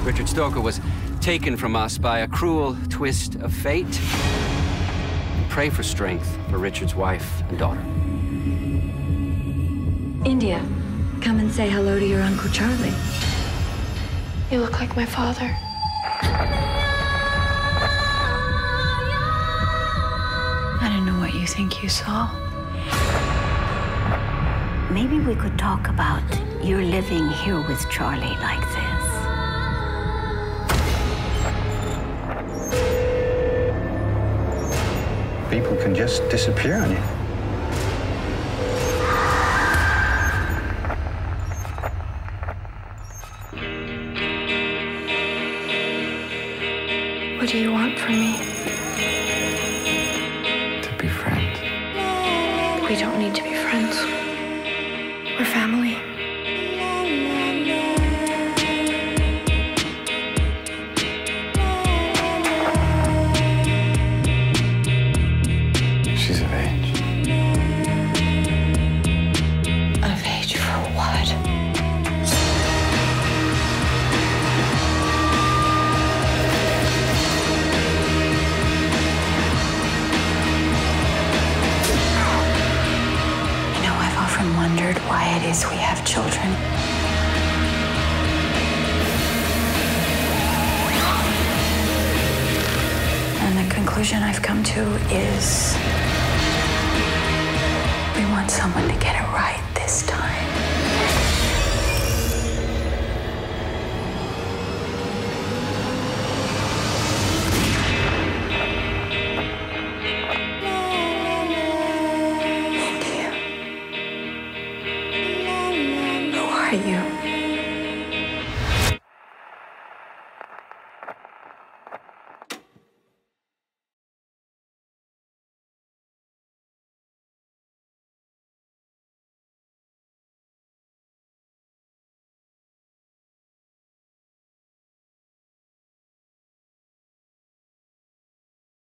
Richard Stoker was taken from us by a cruel twist of fate. We pray for strength for Richard's wife and daughter. India, come and say hello to your Uncle Charlie. You look like my father. I don't know what you think you saw. Maybe we could talk about you living here with Charlie like this. People can just disappear on you. What do you want from me? To be friends. We don't need to be friends. We're family. She's of age. Of age for what? I've often wondered why it is we have children. And the conclusion I've come to is we want someone to get it right this time. Who are you?